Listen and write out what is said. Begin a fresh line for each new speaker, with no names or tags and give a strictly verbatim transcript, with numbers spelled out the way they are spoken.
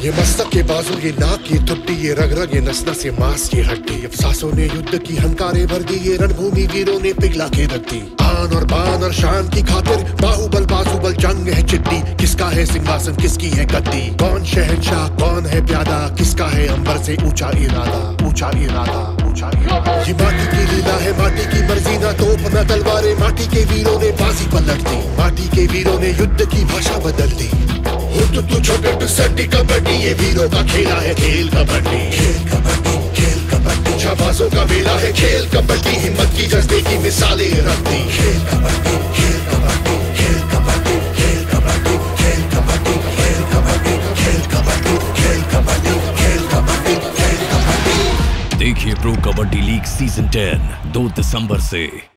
ये मस्तक, ये बाजू, ये नाक, ये थुट्टी, ये रग रग, ये नस नस, ये मांस, ये हड्डी। अफसासों ने युद्ध की हंकारे भर दी, ये रणभूमि वीरों ने पिघला के रख दी। आन और बान और शान की खातिर बाहुबल बाजुबल जंग है चिट्टी। किसका है सिंहासन, किसकी है गद्दी, कौन शहंशाह, कौन है प्यादा, किसका है अंबर से ऊंचा इरादा, ऊंचा इरादा, ऊंचा इरादा। ये माटी की लीला है, माटी की मर्जी, ना तोप ना तलवारें, माटी के वीरों ने बाजी पलट दी। माटी के वीरों ने युद्ध की भाषा बदल दी। तू तू छोटे टू सट्टी कबड्डी, ये वीरों का खेला है खेल कबड्डी, खेल कबड्डी, खेल कबड्डी। छाबाजों का मेला है खेल कबड्डी, हिम्मत की जज्बे की मिसालें रखती। खेल कबड्डी, खेल कबड्डी, खेल कबड्डी, खेल कबड्डी, खेल कबड्डी, खेल कबड्डी, खेल कबड्डी, खेल कबड्डी, खेल कबड्डी, खेल कबड्डी।
देखिए pro kabaddi league season ten दो दिसंबर से।